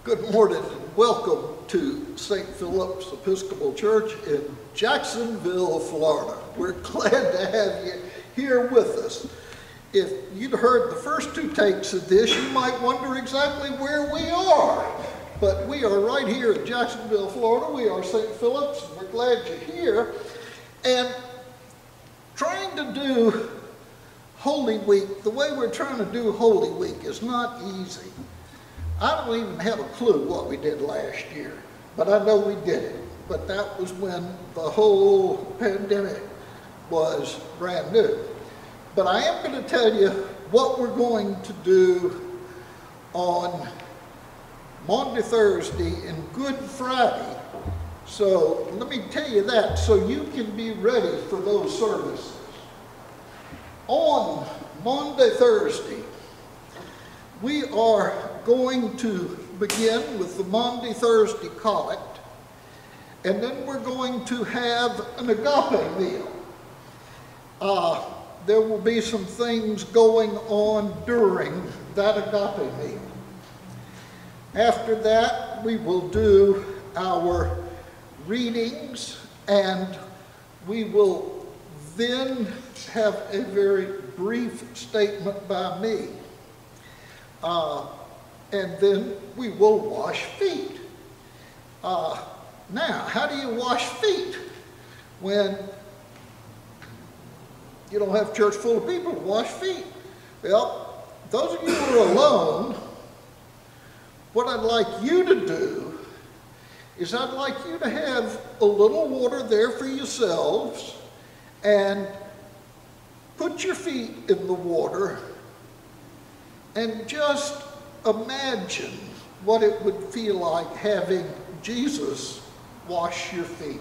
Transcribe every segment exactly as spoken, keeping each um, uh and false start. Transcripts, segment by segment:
Good morning and welcome to Saint Philip's Episcopal Church in Jacksonville, Florida. We're glad to have you here with us. If you'd heard the first two takes of this, you might wonder exactly where we are. But we are right here in Jacksonville, Florida. We are Saint Philip's, and we're glad you're here. And trying to do Holy Week, the way we're trying to do Holy Week is not easy. I don't even have a clue what we did last year, but I know we did it. But that was when the whole pandemic was brand new. But I am going to tell you what we're going to do on Maundy Thursday and Good Friday. So let me tell you that so you can be ready for those services. On Maundy Thursday, we are going to begin with the Maundy Thursday Collect, and then we're going to have an agape meal. Uh, there will be some things going on during that agape meal. After that, we will do our readings, and we will then have a very brief statement by me. Uh, and then we will wash feet. Uh, now, how do you wash feet when you don't have a church full of people to wash feet? Well, those of you who are alone, what I'd like you to do is I'd like you to have a little water there for yourselves and put your feet in the water and just imagine what it would feel like having Jesus wash your feet.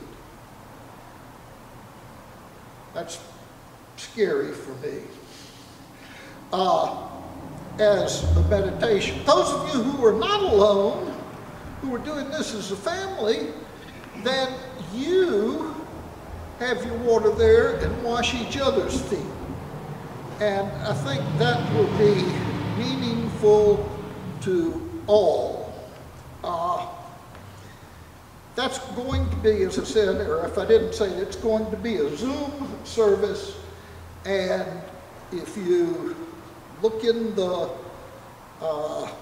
That's scary for me. Uh, as a meditation. Those of you who are not alone, who are doing this as a family, then you have your water there and wash each other's feet. And I think that will be meaningful to all. Uh, that's going to be, as I said, or if I didn't say it, it's going to be a Zoom service, and if you look in the uh,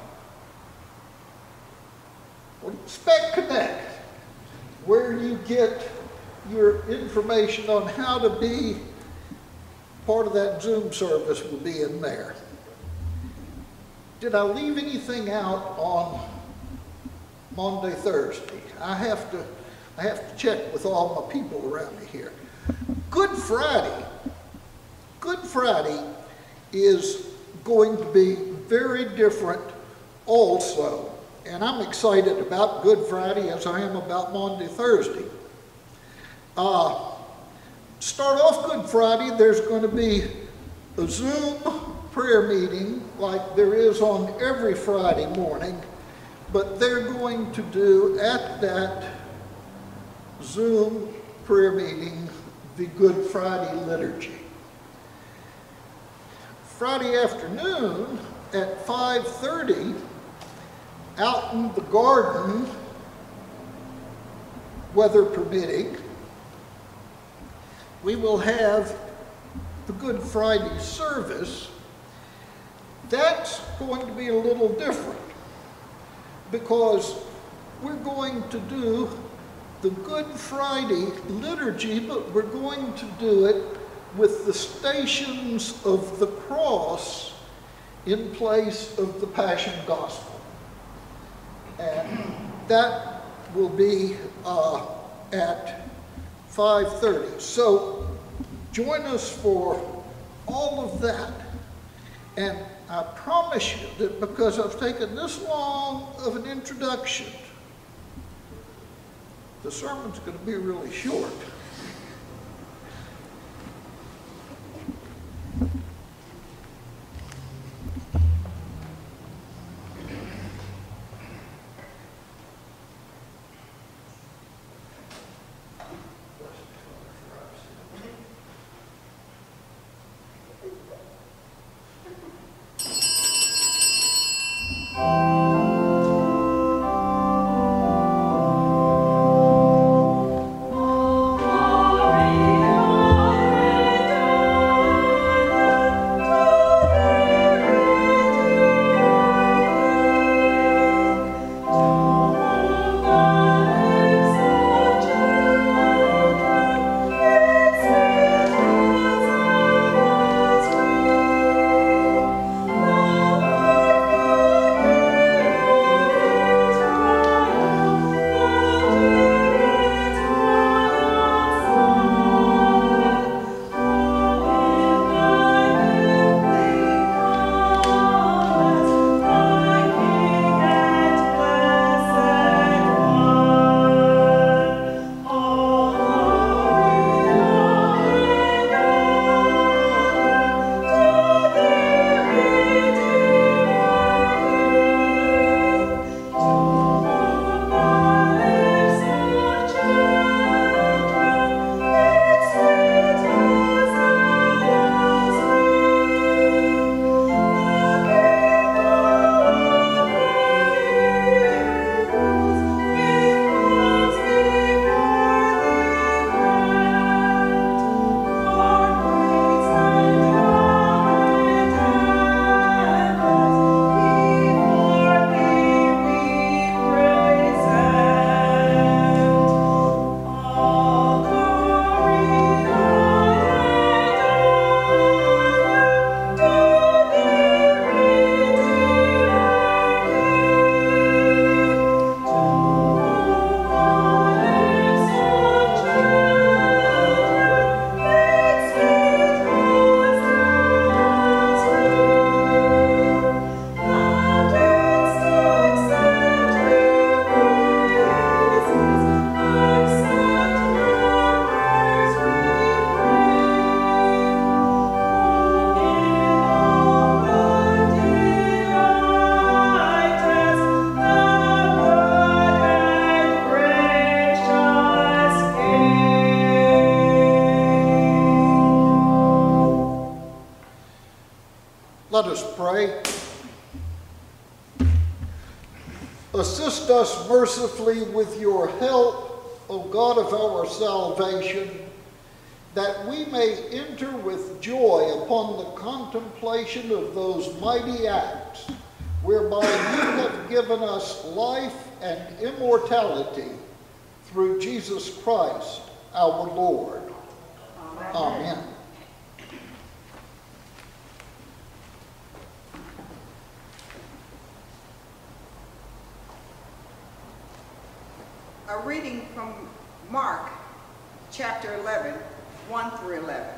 Spec Connect, where you get your information on how to be part of that Zoom service will be in there. Did I leave anything out on Maundy Thursday? I have to, I have to check with all my people around me here. Good Friday, Good Friday is going to be very different also. And I'm excited about Good Friday as I am about Maundy Thursday. Uh, start off Good Friday, there's going to be a Zoom prayer meeting like there is on every Friday morning, but they're going to do at that Zoom prayer meeting the Good Friday liturgy. Friday afternoon at five thirty, out in the garden, weather permitting, we will have the Good Friday service. That's going to be a little different because we're going to do the Good Friday liturgy, but we're going to do it with the Stations of the Cross in place of the Passion Gospel. And that will be uh, at five thirty. So join us for all of that. And I promise you that because I've taken this long of an introduction, the sermon's going to be really short. pray. Assist us mercifully with your help, O God of our salvation, that we may enter with joy upon the contemplation of those mighty acts, whereby you have given us life and immortality through Jesus Christ our Lord. Amen. Amen. A reading from Mark chapter eleven, one through eleven.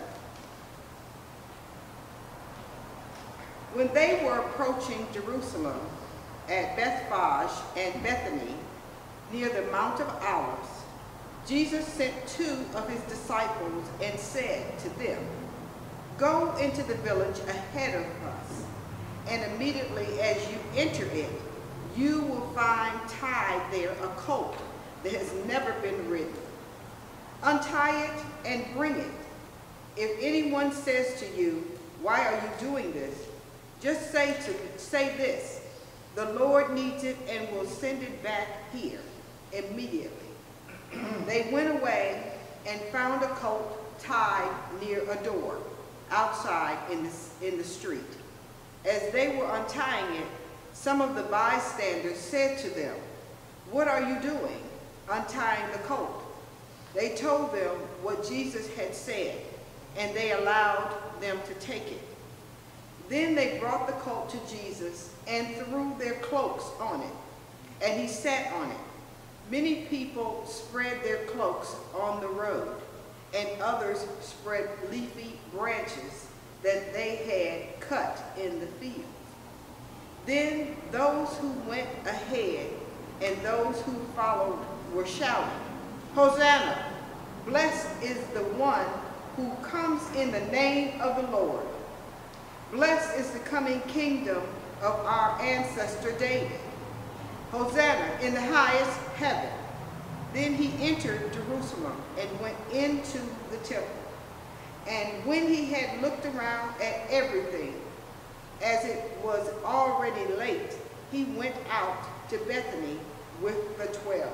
When they were approaching Jerusalem at Bethphage and Bethany, near the Mount of Olives, Jesus sent two of his disciples and said to them, "Go into the village ahead of us, and immediately as you enter it, you will find tied there a colt that has never been ridden. Untie it and bring it. If anyone says to you, 'Why are you doing this?' just say to say this, 'The Lord needs it and will send it back here immediately.'" They went away and found a colt tied near a door outside in the, in the street. As they were untying it, some of the bystanders said to them, "What are you doing, untying the colt?" They told them what Jesus had said, and they allowed them to take it. Then they brought the colt to Jesus and threw their cloaks on it, and he sat on it. Many people spread their cloaks on the road, and others spread leafy branches that they had cut in the field. Then those who went ahead and those who followed were shouting, "Hosanna! Blessed is the one who comes in the name of the Lord. Blessed is the coming kingdom of our ancestor David. Hosanna in the highest heaven." Then he entered Jerusalem and went into the temple. And when he had looked around at everything, as it was already late, he went out to Bethany with the twelve.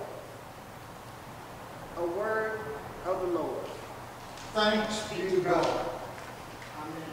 A word of the Lord. Thanks be to God. Amen.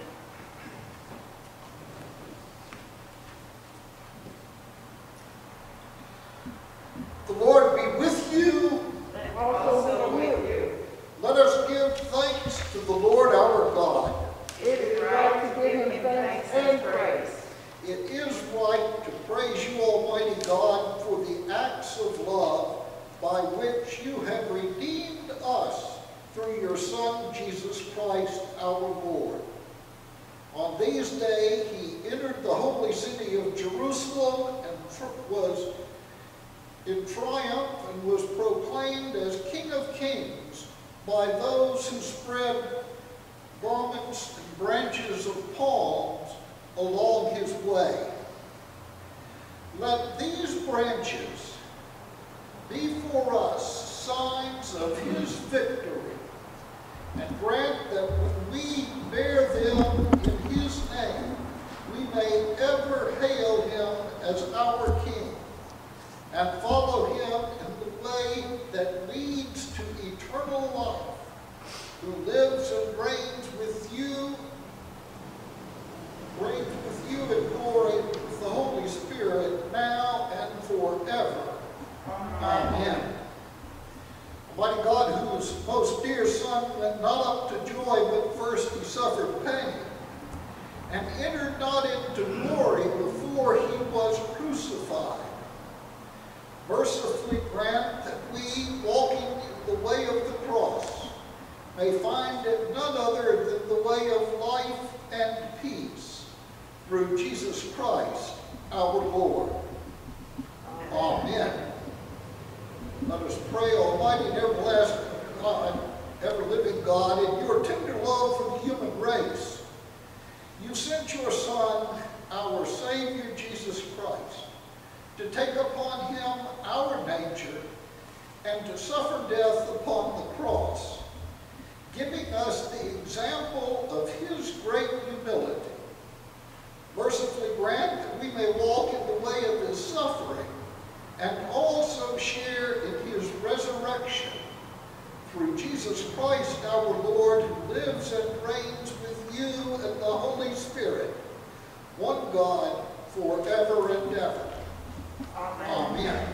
The Lord be with you. And also with you. Let us give thanks to the Lord our God. It is right to give him thanks and praise. It is right to praise you, Almighty God, for the acts of love by which you have redeemed us through your Son, Jesus Christ, our Lord. On these days, he entered the holy city of Jerusalem and was in triumph and was proclaimed as King of Kings by those who spread garments and branches of palms along his way. Let these branches be for us signs of his victory, and grant that when we bear them in his name, we may ever hail him as our King and follow him in the way that leads to eternal life, who lives and reigns with you, reigns with you in glory with the Holy Spirit, now and forever. Amen. Amen. Almighty God, whose most dear Son went not up to joy, but first he suffered pain, and entered not into glory before he was crucified, mercifully grant that we, walking in the way of the cross, may find it none other than the way of life and peace, through Jesus Christ our Lord. Amen. Amen. Let us pray. Almighty and everlasting God, ever-living God, in your tender love for the human race, you sent your Son, our Savior Jesus Christ, to take upon him our nature and to suffer death upon the cross, giving us the example of his great humility. Mercifully may walk in the way of his suffering and also share in his resurrection through Jesus Christ our Lord, who lives and reigns with you and the Holy Spirit, one God, forever and ever. Amen. Amen.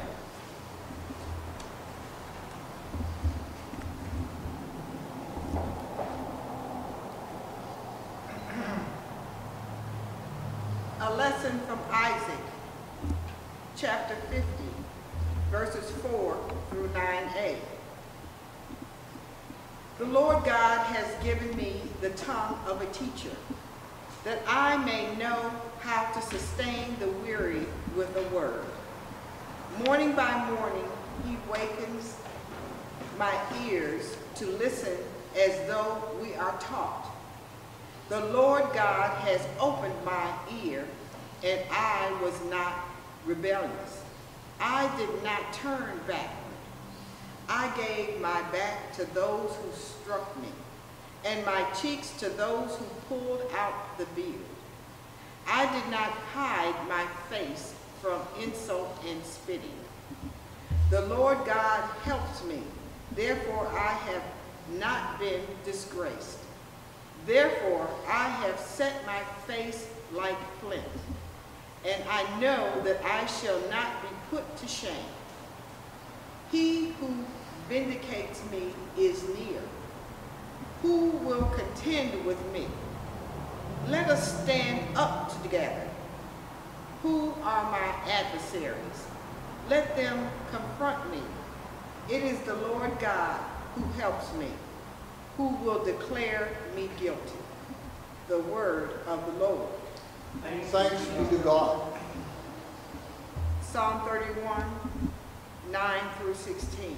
A lesson from Isaac, chapter fifty, verses four through nine a. The Lord God has given me the tongue of a teacher, that I may know how to sustain the weary with a word. Morning by morning, he wakens my ears to listen as though we are taught. The Lord God has opened my ear, and I was not rebellious. I did not turn backward. I gave my back to those who struck me, and my cheeks to those who pulled out the beard. I did not hide my face from insult and spitting. The Lord God helps me, therefore I have not been disgraced. Therefore I have set my face like flint, and I know that I shall not be put to shame. He who vindicates me is near. Who will contend with me? Let us stand up together. Who are my adversaries? Let them confront me. It is the Lord God who helps me, who will declare me guilty. The word of the Lord. Thanks be to God. Psalm thirty-one, nine through sixteen.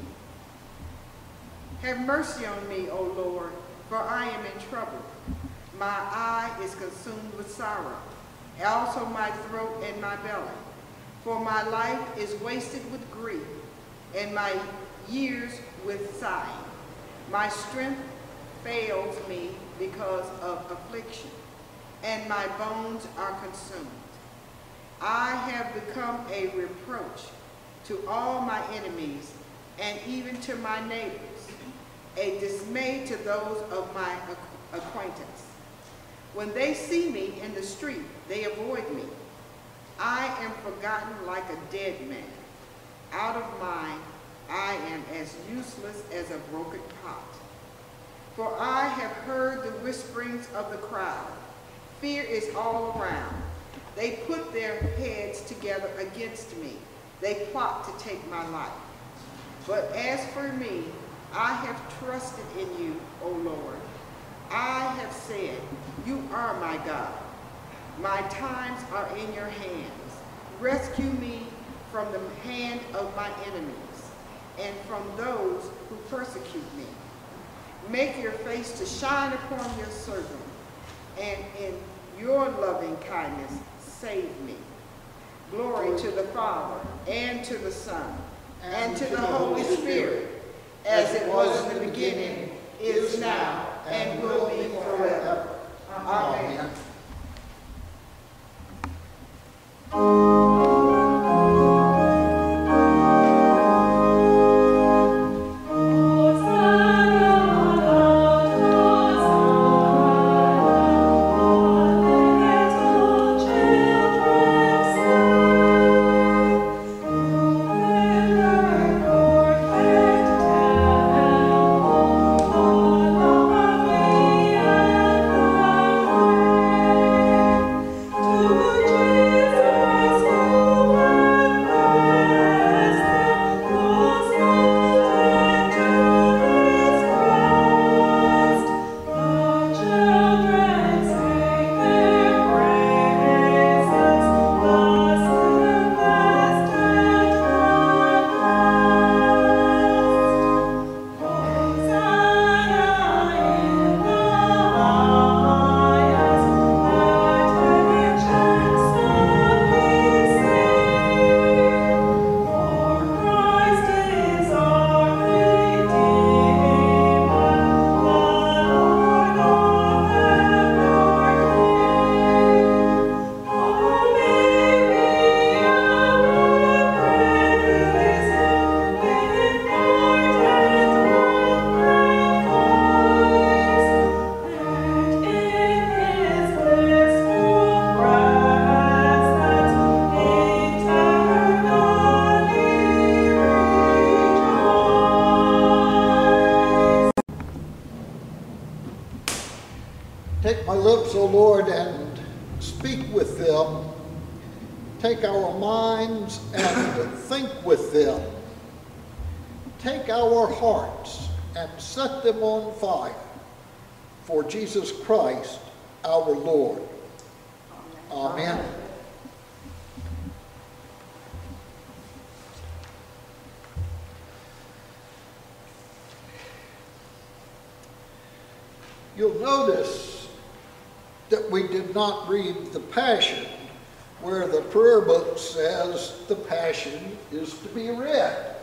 Have mercy on me, O Lord, for I am in trouble. My eye is consumed with sorrow, also my throat and my belly. For my life is wasted with grief, and my years with sighing. My strength fails me because of affliction, and my bones are consumed. I have become a reproach to all my enemies, and even to my neighbors, a dismay to those of my acquaintance. When they see me in the street, they avoid me. I am forgotten like a dead man. Out of mind, I am as useless as a broken pot. For I have heard the whisperings of the crowd. Fear is all around. They put their heads together against me. They plot to take my life. But as for me, I have trusted in you, O Lord. I have said, you are my God. My times are in your hands. Rescue me from the hand of my enemies and from those who persecute me. Make your face to shine upon your servant, and in your loving kindness save me. Glory to the Father, and to the Son, and to the Holy Spirit, as it was in the beginning, is now, and will be forever. Amen. Jesus Lord and speak with them, take our minds and think with them, take our hearts and set them on fire for Jesus Christ our Lord. Amen. Amen. You'll notice that we did not read the Passion, where the prayer book says the Passion is to be read.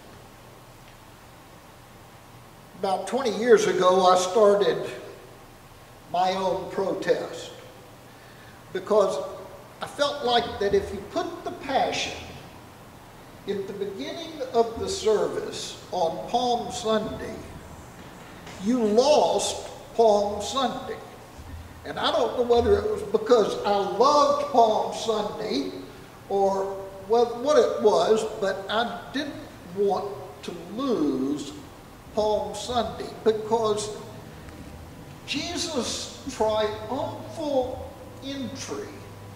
About twenty years ago, I started my own protest because I felt like that if you put the Passion at the beginning of the service on Palm Sunday, you lost Palm Sunday. And I don't know whether it was because I loved Palm Sunday or what it was, but I didn't want to lose Palm Sunday because Jesus' triumphal entry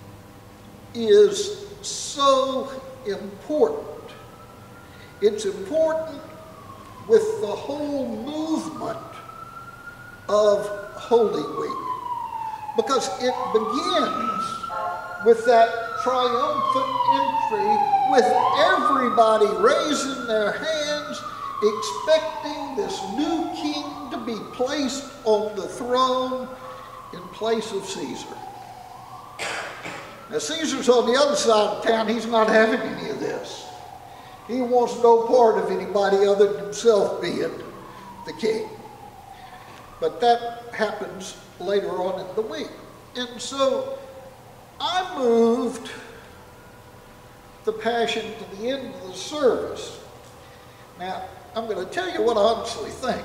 is so important. It's important with the whole movement of Holy Week, because it begins with that triumphant entry, with everybody raising their hands, expecting this new king to be placed on the throne in place of Caesar. Now, Caesar's on the other side of town. He's not having any of this. He wants no part of anybody other than himself being the king. But that happens later on in the week. And so I moved the Passion to the end of the service. Now, I'm going to tell you what I honestly think.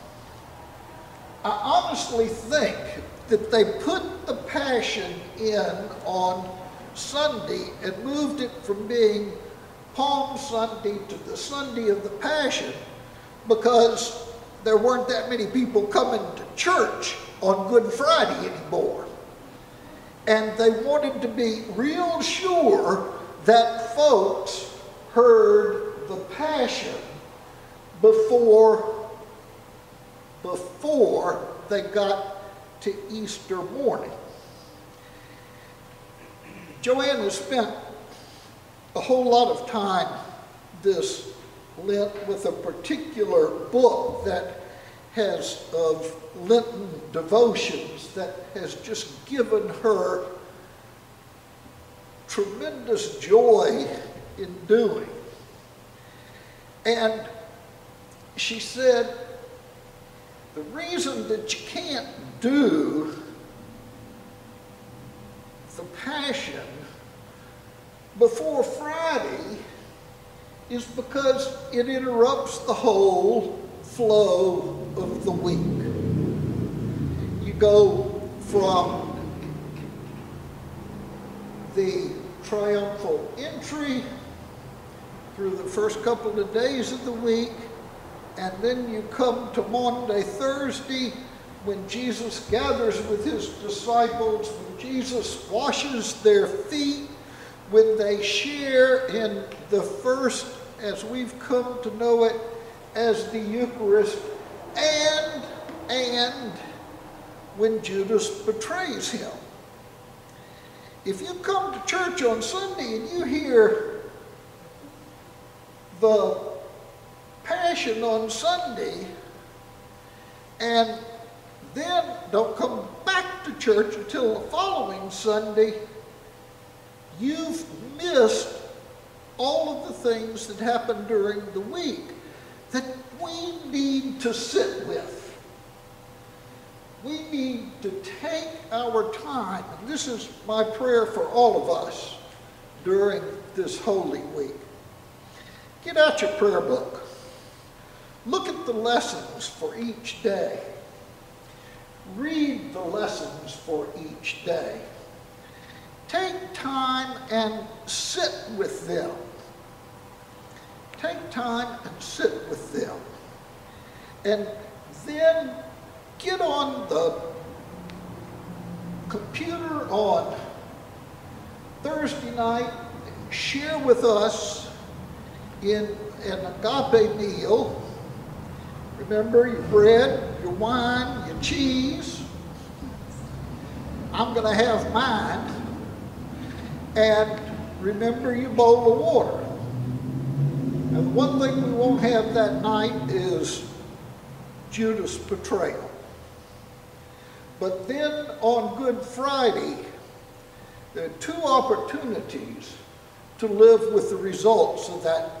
I honestly think that they put the Passion in on Sunday and moved it from being Palm Sunday to the Sunday of the Passion because there weren't that many people coming to church on Good Friday anymore. And they wanted to be real sure that folks heard the Passion before, before they got to Easter morning. Joanne has spent a whole lot of time this Lent with a particular book that has of Lenten devotions that has just given her tremendous joy in doing. And she said, the reason that you can't do the Passion before Friday is because it interrupts the whole flow of the week. You go from the triumphal entry through the first couple of days of the week, and then you come to Maundy, Thursday, when Jesus gathers with his disciples, when Jesus washes their feet, when they share in the first, as we've come to know it, as the Eucharist, and, and when Judas betrays him. If you come to church on Sunday and you hear the Passion on Sunday, and then don't come back to church until the following Sunday, you've missed all of the things that happened during the week that we need to sit with. We need to take our time, and this is my prayer for all of us during this Holy Week. Get out your prayer book. Look at the lessons for each day. Read the lessons for each day. Take time and sit with them. Take time and sit with them. And then get on the computer on Thursday night, share with us in an agape meal. Remember your bread, your wine, your cheese. I'm going to have mine. And remember your bowl of water. And the one thing we won't have that night is Judas' betrayal. But then on Good Friday, there are two opportunities to live with the results of that,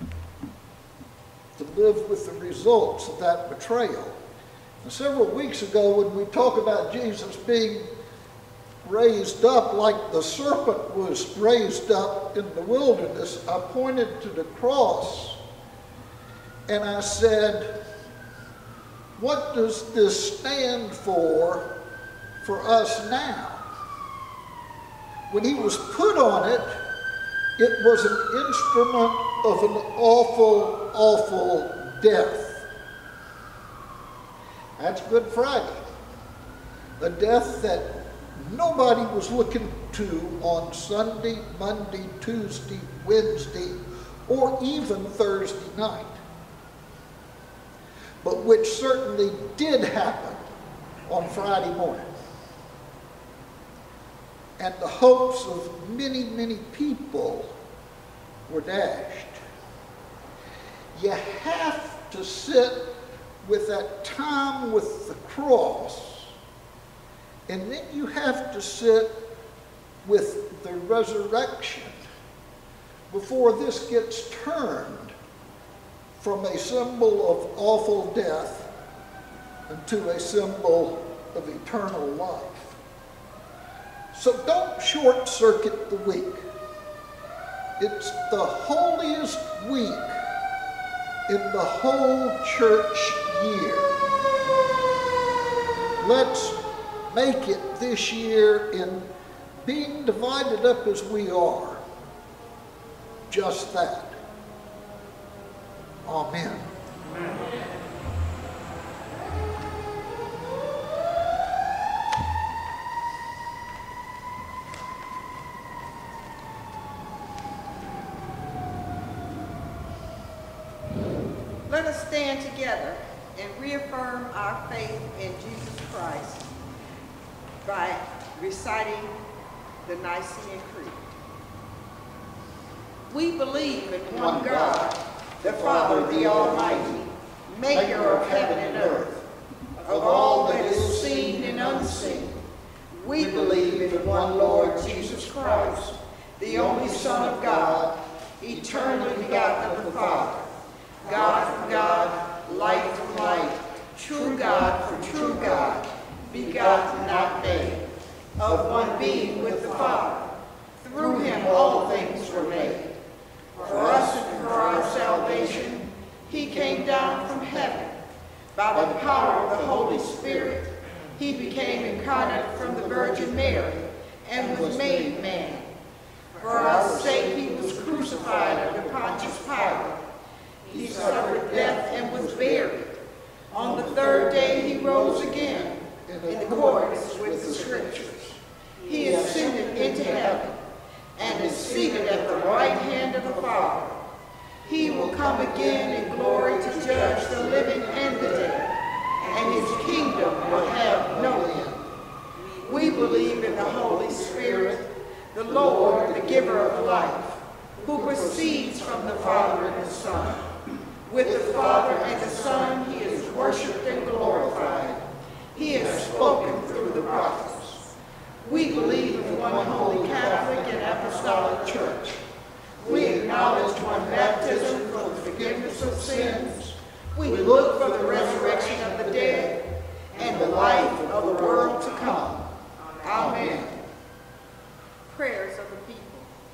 to live with the results of that betrayal. And several weeks ago, when we talk about Jesus being raised up like the serpent was raised up in the wilderness, I pointed to the cross and I said, what does this stand for for us now? When he was put on it, it was an instrument of an awful, awful death. That's Good Friday. A death that nobody was looking to on Sunday, Monday, Tuesday, Wednesday, or even Thursday night. But which certainly did happen on Friday morning. And the hopes of many, many people were dashed. You have to sit with that time with the cross, and then you have to sit with the resurrection before this gets turned from a symbol of awful death into a symbol of eternal life. So don't short circuit the week. It's the holiest week in the whole church year. Let's make it this year, in being divided up as we are, just that. Amen. Amen. Let us stand together and reaffirm our faith in Jesus Christ by reciting the Nicene Creed. We believe in one God, the Father, the Almighty, maker of heaven and earth, of all that is seen and unseen. We believe in one Lord Jesus Christ, the only Son of God, eternally begotten of the Father, God from God, light from light, true God from true God, begotten, not made, of one being with the Father. Through him all things were made. For us and for our salvation, he came down from heaven. By the power of the Holy Spirit, he became incarnate from the Virgin Mary and was made man. For our sake he was crucified under Pontius Pilate. He suffered death and was buried. On the third day he rose again, in accordance with the Scriptures. He ascended into heaven and is seated at the right hand of the Father. He will come again in glory to judge the living and the dead, and his kingdom will have no end. We believe in the Holy Spirit, the Lord, the giver of life, who proceeds from the Father and the Son. With the Father and the Son he is worshipped and glorified. He has spoken through the prophets. We believe in one holy Catholic and Apostolic Church. We acknowledge one baptism for the forgiveness of sins. We look for the resurrection of the dead and the life of the world to come. Amen. Prayers of the people.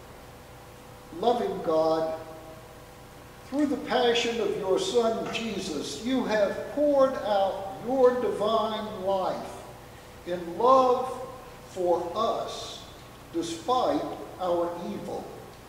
Loving God, through the passion of your Son Jesus, you have poured out your divine life in love for us despite our evil.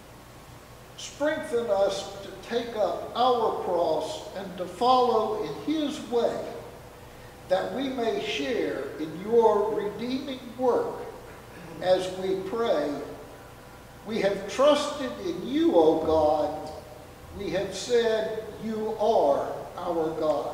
Strengthen us to take up our cross and to follow in his way, that we may share in your redeeming work as we pray. We have trusted in you, O God. We have said, you are our God.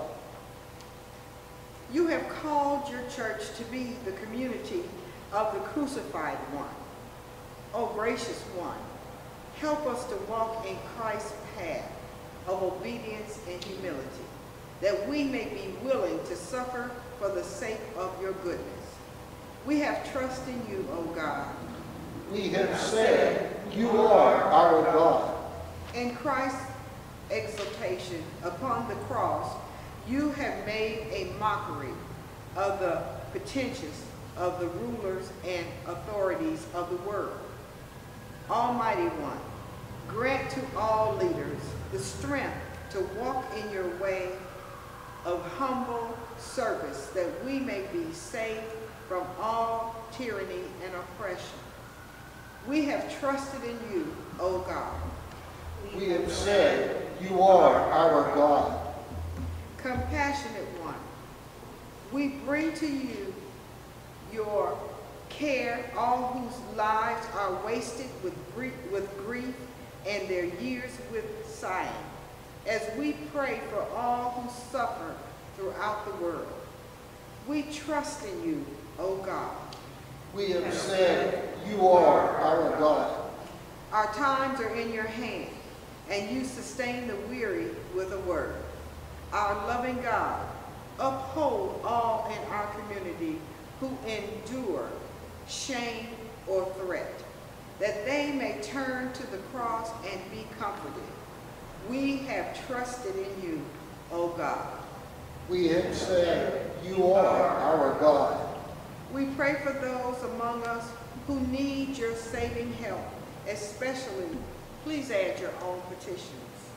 You have called your church to be the community of the crucified one. O gracious one, help us to walk in Christ's path of obedience and humility, that we may be willing to suffer for the sake of your goodness. We have trust in you, O God. We have said, you are our God. In Christ's exaltation upon the cross, you have made a mockery of the pretentious of the rulers and authorities of the world. Almighty One, grant to all leaders the strength to walk in your way of humble service, that we may be saved from all tyranny and oppression. We have trusted in you, O God. We have said, you are our God. Compassionate one, we bring to you your care, all whose lives are wasted with grief, with grief and their years with sighing, as we pray for all who suffer throughout the world. We trust in you, O God. We have said, you are our God. Our times are in your hand, and you sustain the weary with a word. Our loving God, uphold all in our community who endure shame or threat, that they may turn to the cross and be comforted. We have trusted in you, O God. We have said, you are our God. We pray for those among us who need your saving help, especially, please add your own petitions.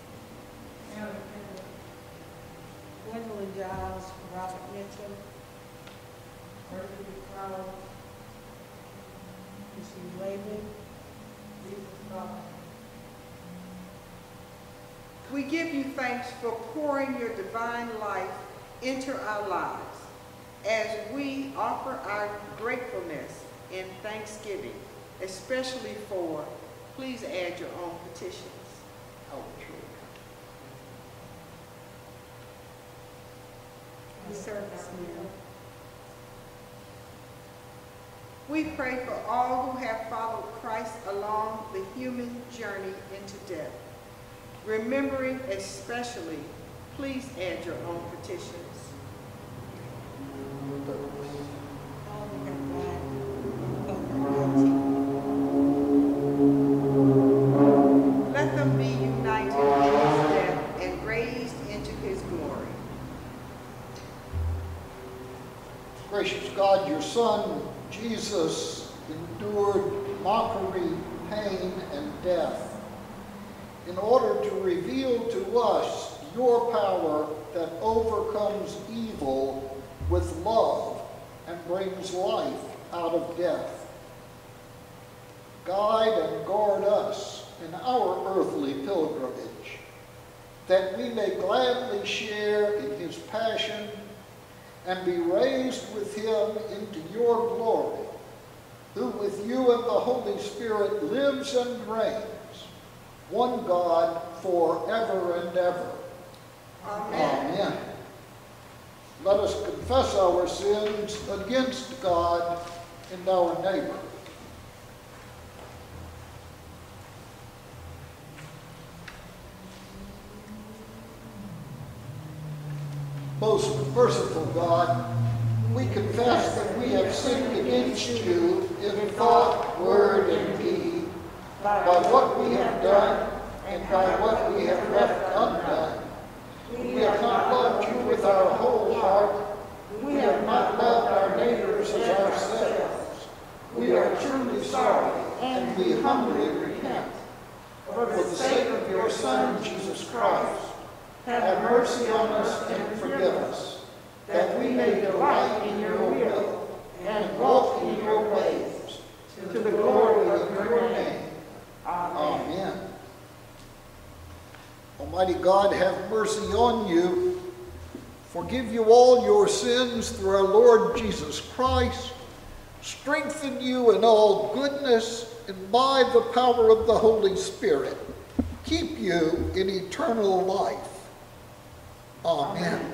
Gwendolyn Giles, Robert Mitchell, Irving Crowell, Chrissy Wayman, Jesus God. We give you thanks for pouring your divine life into our lives as we offer our gratefulness in thanksgiving, especially for, please add your own petitions. The service now. We pray for all who have followed Christ along the human journey into death, remembering especially, please add your own petitions. All who have died of guilty. Let them be united in his death and raised into his glory. Gracious God, your Son, Jesus, endured mockery, pain, and death in order to reveal to us your power that overcomes evil with love and brings life out of death. Guide and guard us in our earthly pilgrimage, that we may gladly share in his passion and be raised with him into your glory, who with you and the Holy Spirit lives and reigns, one God forever and ever. Amen. Amen. Let us confess our sins against God and our neighbor. Most merciful God, we confess that we have sinned against you in thought, word, and deed, by what we have done and by what we have left undone. We have not loved you with our whole heart. We have not loved our neighbors as ourselves. We are truly sorry, and we humbly repent. For the sake of your Son, Jesus Christ, have mercy on us and forgive us, that we may delight in your will and walk in your ways, to the glory of your name. Amen. Amen. Almighty God, have mercy on you, forgive you all your sins through our Lord Jesus Christ, strengthen you in all goodness, and by the power of the Holy Spirit, keep you in eternal life. Amen.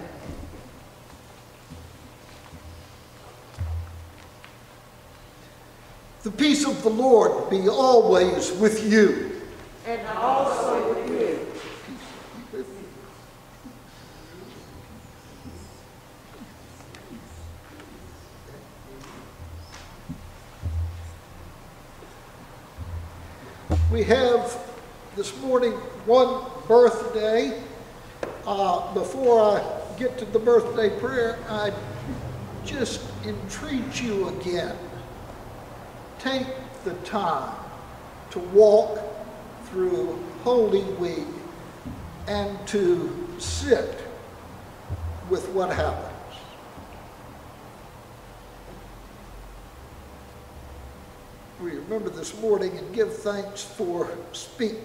The peace of the Lord be always with you. And also with you. We have this morning one birthday. Uh, before I get to the birthday prayer, I just entreat you again. Take the time to walk through Holy Week and to sit with what happens. We remember this morning and give thanks for Speakman.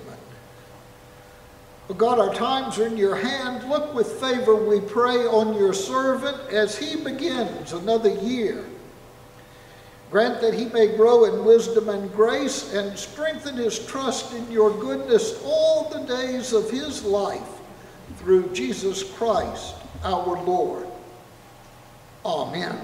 Oh God, our times are in your hand. Look with favor, we pray, on your servant as he begins another year. Grant that he may grow in wisdom and grace and strengthen his trust in your goodness all the days of his life through Jesus Christ our Lord. Amen.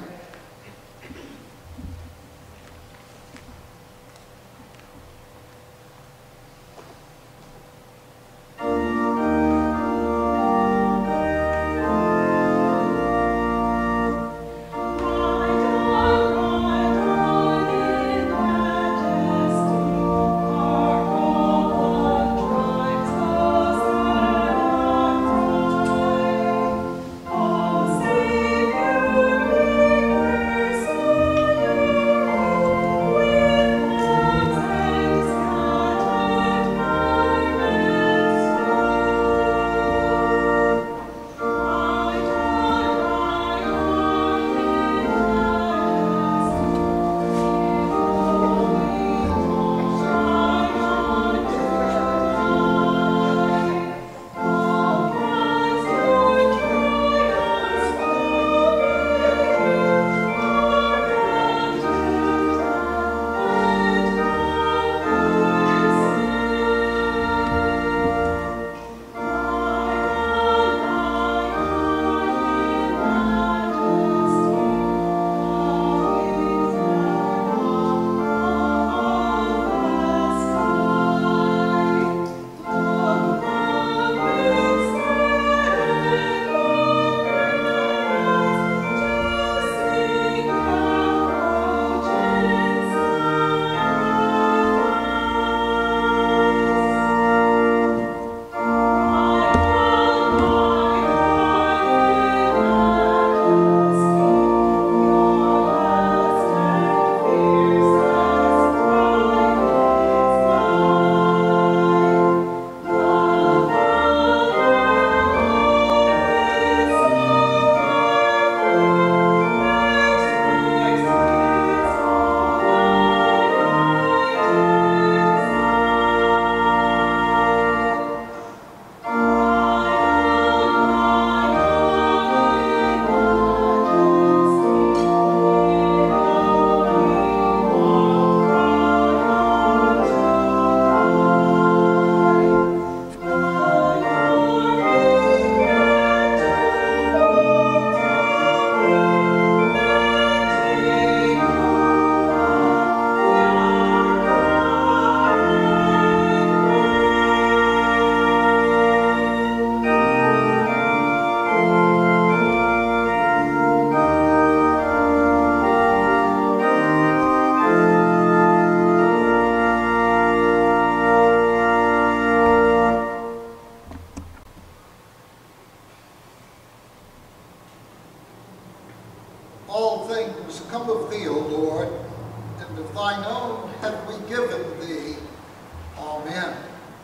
All things come of thee, O Lord, and of thine own have we given thee. Amen.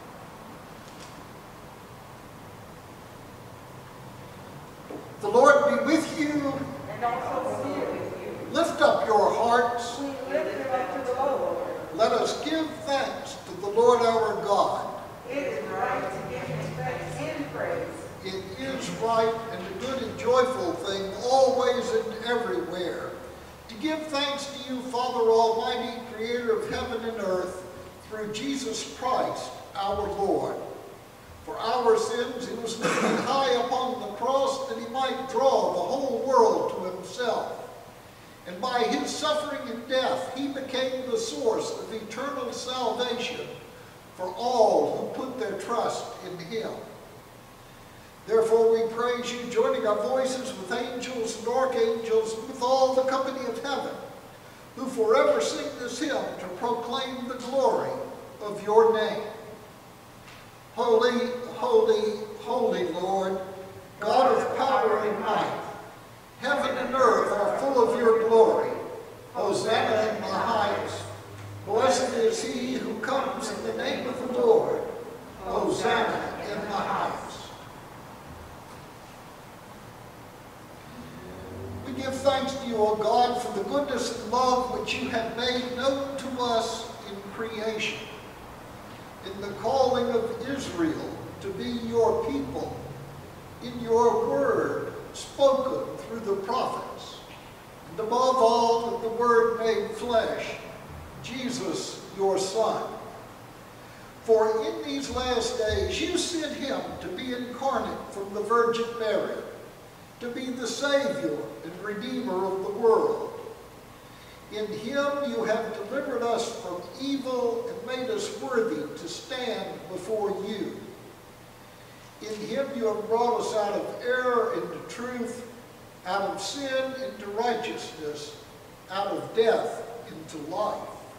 The Lord be with you. And also with you. Lift up your hearts. We lift them up to the Lord. Let us give thanks to the Lord our God. It is right to give him thanks and praise. It is right and a good and joyful thing, always and everywhere. To give thanks to you, Father Almighty, creator of heaven and earth, through Jesus Christ, our Lord. For our sins he was lifted high upon the cross that he might draw the whole world to himself. And by his suffering and death he became the source of eternal salvation for all who put their trust in him. Therefore we praise you, joining our voices with angels and archangels, and with all the company of heaven, who forever sing this hymn to proclaim the glory of your name. Holy, holy, holy Lord, God of power and might, heaven and earth are full of your glory. Hosanna in the highest. Blessed is he who comes in the name of the Lord. Hosanna in the highest. We give thanks to you, O God, for the goodness and love which you have made known to us in creation, in the calling of Israel to be your people, in your word spoken through the prophets, and above all in the word made flesh, Jesus, your Son. For in these last days you sent him to be incarnate from the Virgin Mary, to be the Savior and Redeemer of the world. In him you have delivered us from evil and made us worthy to stand before you. In him you have brought us out of error into truth, out of sin into righteousness, out of death into life.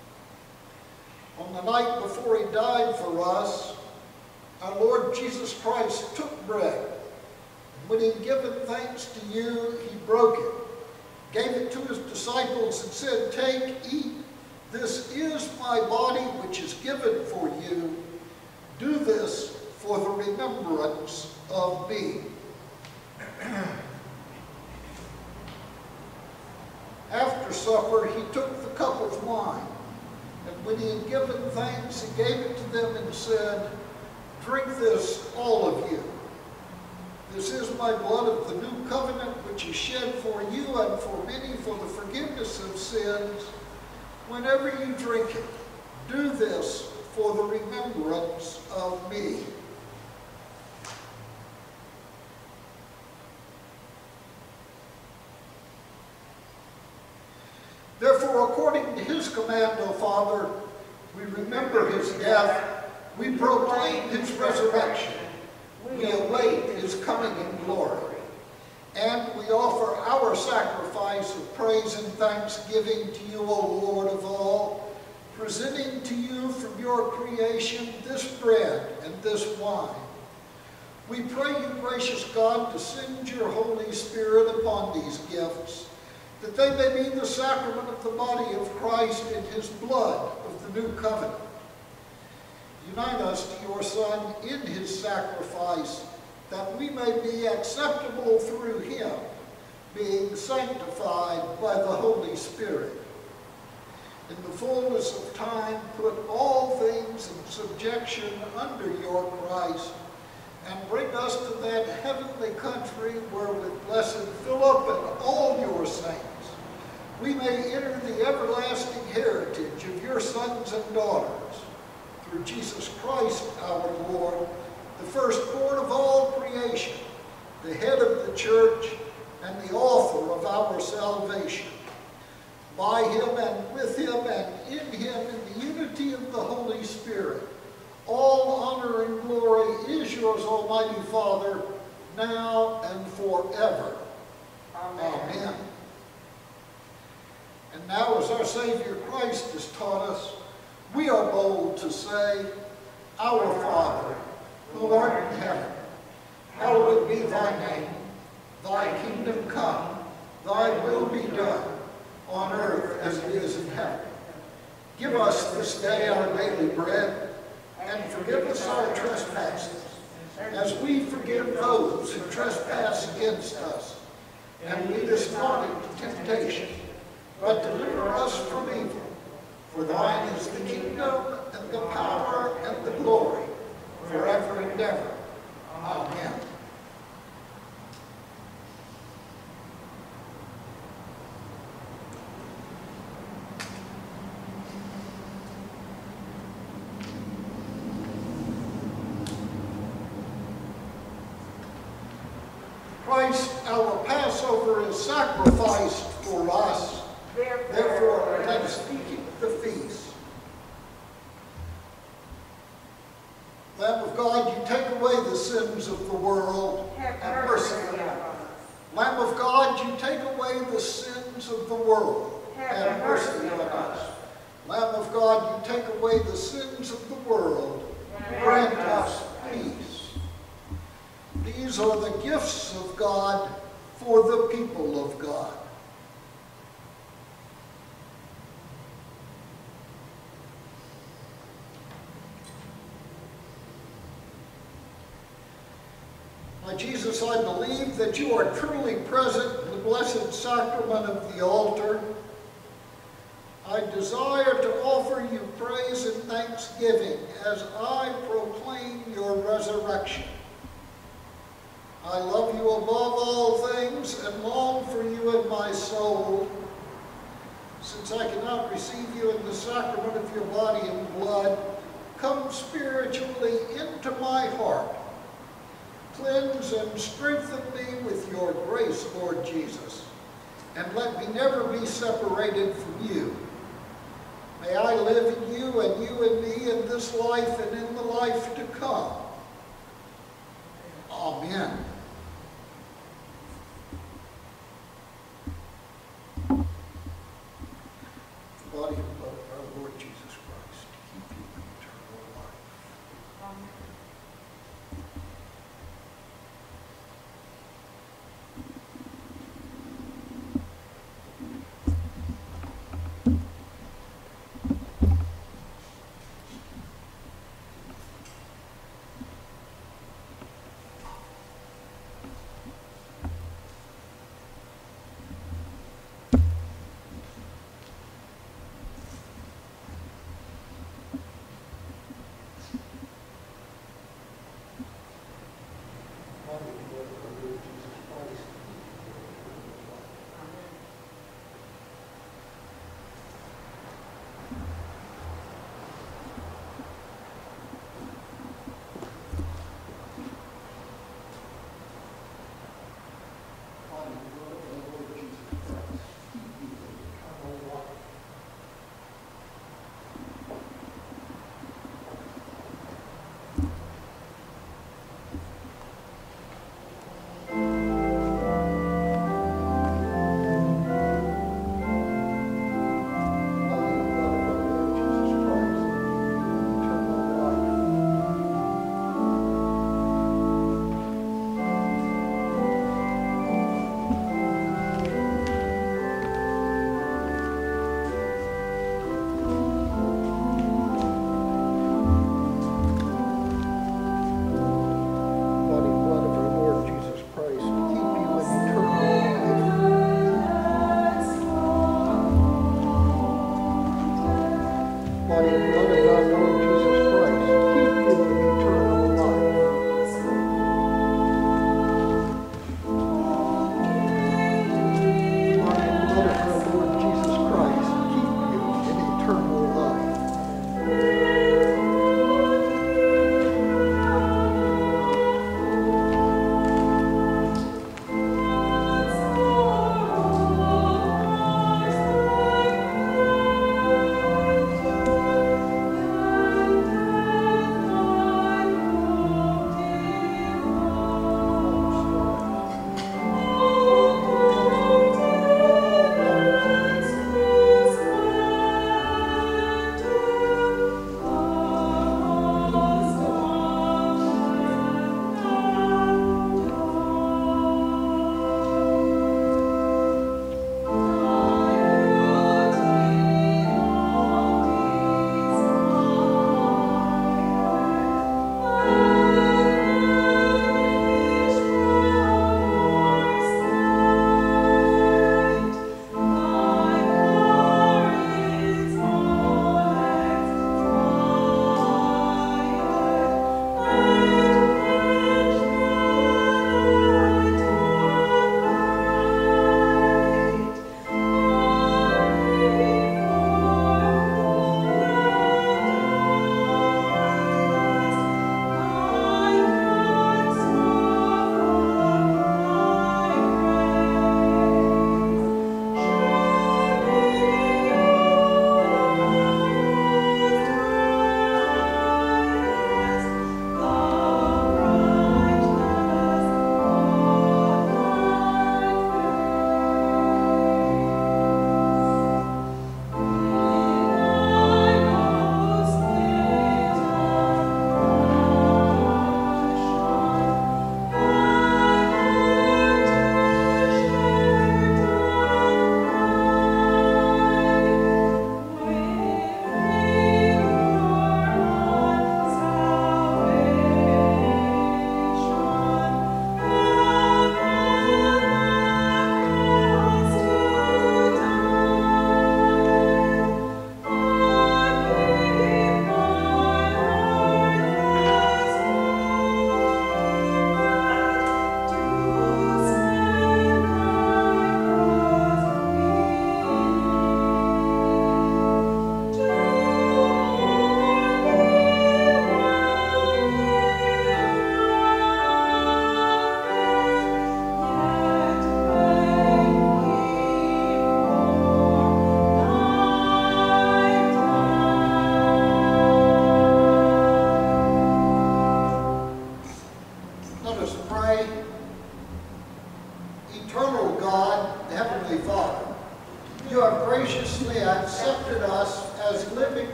On the night before he died for us, our Lord Jesus Christ took bread, and when he had given thanks to you, he broke it, gave it to his disciples, and said, "Take, eat, this is my body which is given for you. Do this for the remembrance of me." After supper, he took the cup of wine, and when he had given thanks, he gave it to them and said, "Drink this, all of you. This is my blood of the new covenant, which is shed for you and for many for the forgiveness of sins. Whenever you drink it, do this for the remembrance of me." Therefore, according to his command, O Father, we remember his death, we proclaim his resurrection, we await his coming in glory, and we offer our sacrifice of praise and thanksgiving to you, O Lord of all, presenting to you from your creation this bread and this wine. We pray you, gracious God, to send your Holy Spirit upon these gifts, that they may be the sacrament of the body of Christ and his blood of the new covenant. Unite us to your Son in his sacrifice, that we may be acceptable through him, being sanctified by the Holy Spirit. In the fullness of time, put all things in subjection under your Christ, and bring us to that heavenly country where with blessed Philip and all your saints we may enter the everlasting heritage of your sons and daughters, through Jesus Christ our Lord, the firstborn of all creation, the head of the church, and the author of our salvation. By him and with him and in him, in the unity of the Holy Spirit, all honor and glory is yours, Almighty Father, now and forever. Amen. Amen. And now, as our Savior Christ has taught us, we are bold to say, Our Father, who art in heaven, hallowed be thy name. Thy kingdom come, thy will be done, on earth as it is in heaven. Give us this day our daily bread, and forgive us our trespasses, as we forgive those who trespass against us. And lead us not into temptation, but deliver us from evil. For thine is the kingdom, and the power, and the glory, forever and ever. Amen. Christ, our Passover, is sacrificed for us. Therefore, let us keep the feast. Lamb of God, you take away the sins of the world. Have mercy on us. Lamb of God, you take away the sins of the world. Have mercy on us. Lamb of God, you take away the sins of the world. Grant us peace. These are the gifts of God for the people of God. My Jesus, I believe that you are truly present in the blessed sacrament of the altar. I desire to offer you praise and thanksgiving as I proclaim your resurrection. I love you above all things and long for you in my soul. Since I cannot receive you in the sacrament of your body and blood, come spiritually into my heart. Cleanse and strengthen me with your grace, Lord Jesus, and let me never be separated from you. May I live in you and you in me in this life and in the life to come. Amen. The body and blood of our Lord Jesus Christ, to keep you in eternal life. Amen.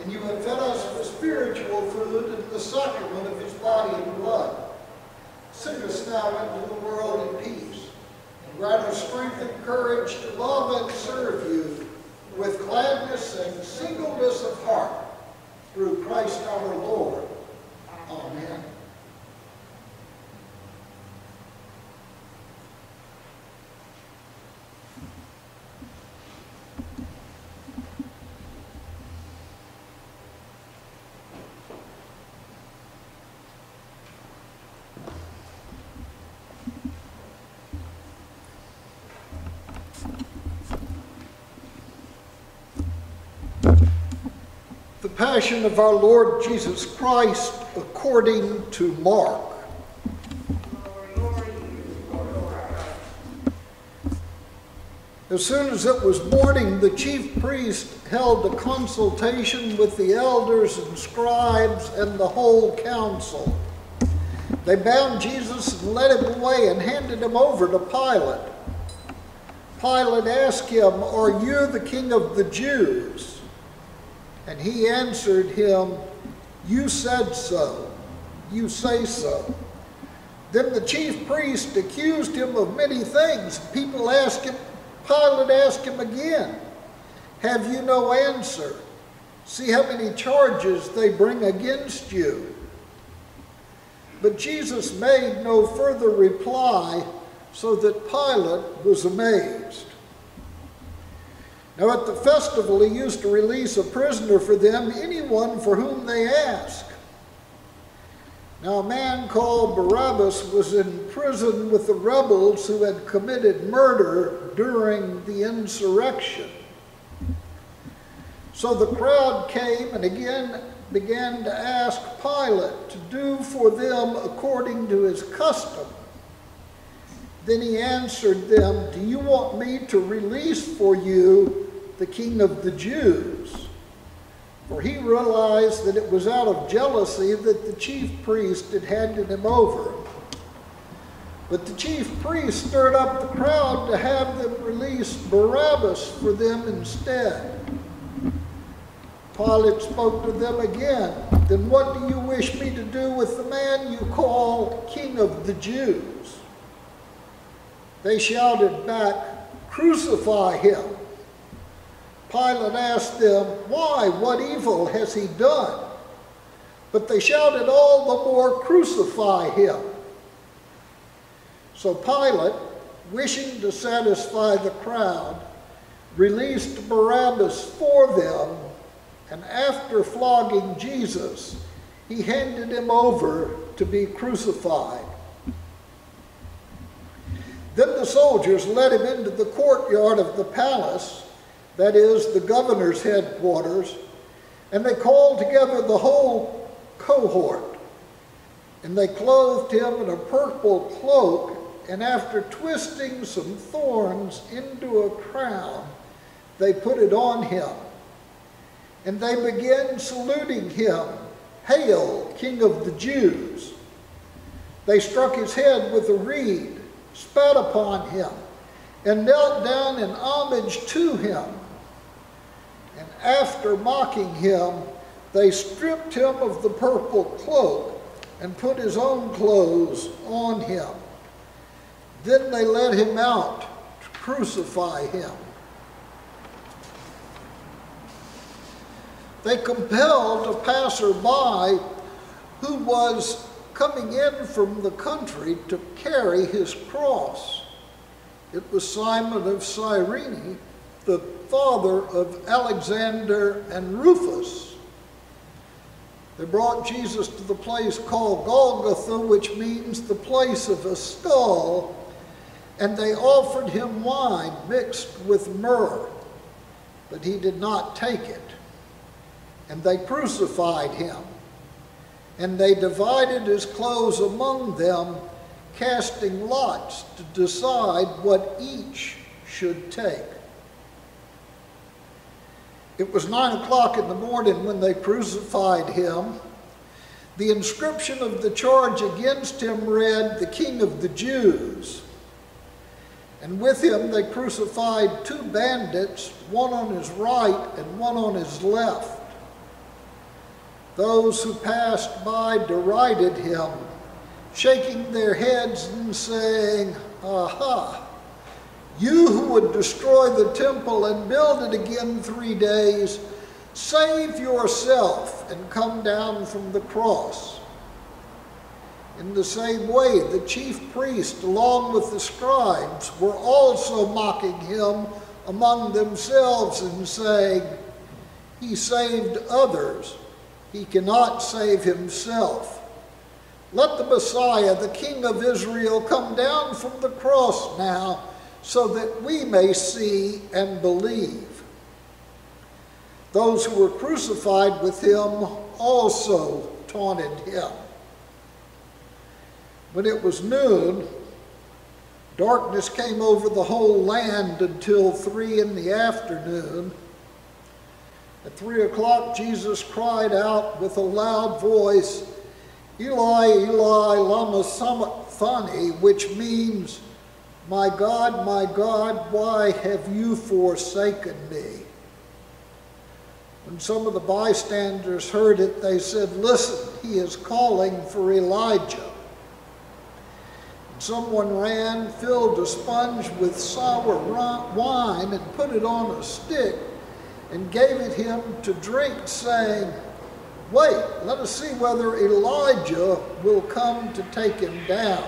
and you have fed us with spiritual food and the sacrament of his body and blood. Send us now into the world in peace, and grant us strength and courage to love and serve you with gladness and singleness of heart, through Christ our Lord. Amen. The Passion of our Lord Jesus Christ according to Mark. As soon as it was morning, the chief priest held a consultation with the elders and scribes and the whole council. They bound Jesus and led him away and handed him over to Pilate. Pilate asked him, "Are you the king of the Jews?" And he answered him, "You said so. You say so." Then the chief priest accused him of many things. People asked him, Pilate asked him again, "Have you no answer? See how many charges they bring against you." But Jesus made no further reply, so that Pilate was amazed. Now at the festival he used to release a prisoner for them, anyone for whom they asked. Now a man called Barabbas was in prison with the rebels who had committed murder during the insurrection. So the crowd came and again began to ask Pilate to do for them according to his custom. Then he answered them, "Do you want me to release for you the king of the Jews?" For he realized that it was out of jealousy that the chief priest had handed him over. But the chief priest stirred up the crowd to have them release Barabbas for them instead. Pilate spoke to them again, "Then what do you wish me to do with the man you call king of the Jews?" They shouted back, "Crucify him." Pilate asked them, "Why? What evil has he done?" But they shouted all the more, "Crucify him." So Pilate, wishing to satisfy the crowd, released Barabbas for them, and after flogging Jesus, he handed him over to be crucified. Then the soldiers led him into the courtyard of the palace, that is, the governor's headquarters, and they called together the whole cohort. And they clothed him in a purple cloak, and after twisting some thorns into a crown, they put it on him. And they began saluting him, "Hail, King of the Jews!" They struck his head with a reed, spat upon him, and knelt down in homage to him. And after mocking him, they stripped him of the purple cloak and put his own clothes on him. Then they led him out to crucify him. They compelled a passerby who was coming in from the country to carry his cross. It was Simon of Cyrene, the father of Alexander and Rufus. They brought Jesus to the place called Golgotha, which means the place of a skull, and they offered him wine mixed with myrrh, but he did not take it. And they crucified him, and they divided his clothes among them, casting lots to decide what each should take. It was nine o'clock in the morning when they crucified him. The inscription of the charge against him read, "The King of the Jews." And with him they crucified two bandits, one on his right and one on his left. Those who passed by derided him, shaking their heads and saying, "Aha! You who would destroy the temple and build it again three days, save yourself and come down from the cross." In the same way, the chief priest, along with the scribes, were also mocking him among themselves and saying, "He saved others. He cannot save himself. Let the Messiah, the King of Israel, come down from the cross now, so that we may see and believe." Those who were crucified with him also taunted him. When it was noon, darkness came over the whole land until three in the afternoon. At three o'clock, Jesus cried out with a loud voice, "Eli, Eli, lama sabachthani," which means, "My God, my God, why have you forsaken me?" When some of the bystanders heard it, they said, "Listen, he is calling for Elijah." And someone ran, filled a sponge with sour wine, and put it on a stick, and gave it him to drink, saying, "Wait, let us see whether Elijah will come to take him down."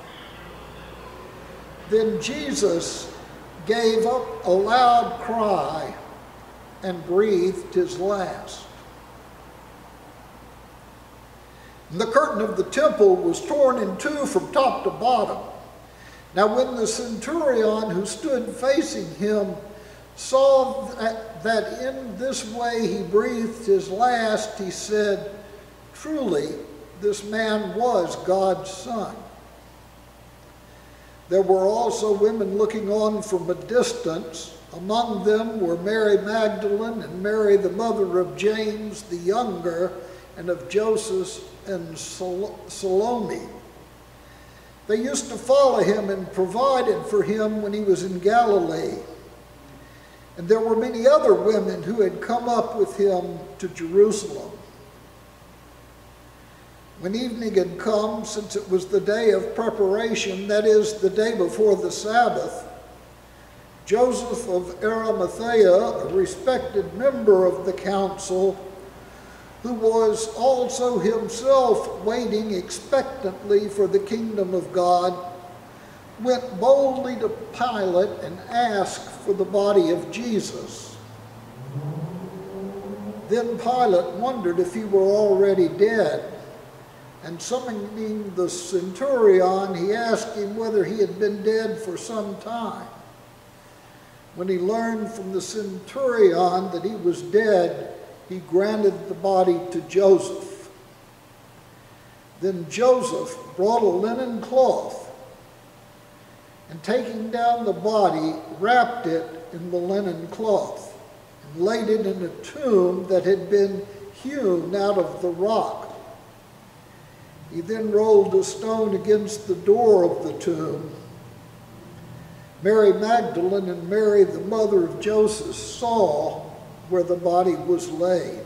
Then Jesus gave up a loud cry and breathed his last. And the curtain of the temple was torn in two from top to bottom. Now when the centurion who stood facing him saw that, that in this way he breathed his last, he said, "Truly, this man was God's son." There were also women looking on from a distance. Among them were Mary Magdalene and Mary, the mother of James the younger, and of Joseph and Salome. They used to follow him and provided for him when he was in Galilee. And there were many other women who had come up with him to Jerusalem. When evening had come, since it was the day of preparation, that is, the day before the Sabbath, Joseph of Arimathea, a respected member of the council, who was also himself waiting expectantly for the kingdom of God, went boldly to Pilate and asked for the body of Jesus. Then Pilate wondered if he were already dead, and summoning the centurion, he asked him whether he had been dead for some time. When he learned from the centurion that he was dead, he granted the body to Joseph. Then Joseph brought a linen cloth, and taking down the body, wrapped it in the linen cloth, and laid it in a tomb that had been hewn out of the rock. He then rolled a stone against the door of the tomb. Mary Magdalene and Mary, the mother of Joseph, saw where the body was laid.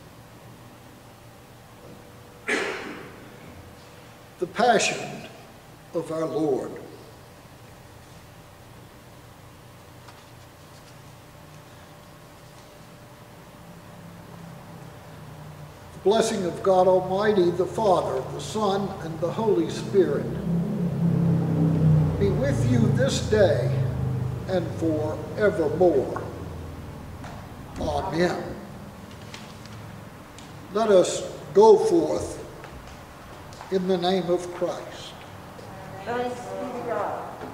The Passion of our Lord. The blessing of God Almighty, the Father, the Son, and the Holy Spirit be with you this day and forevermore. Amen. Let us go forth in the name of Christ. Thanks be to God.